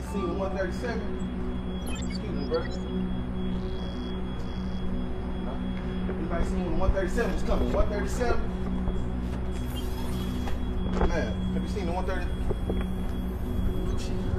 seen the 137? Excuse me, bro. No? Anybody seen when the 137 was coming? 137? Man, have you seen the 130?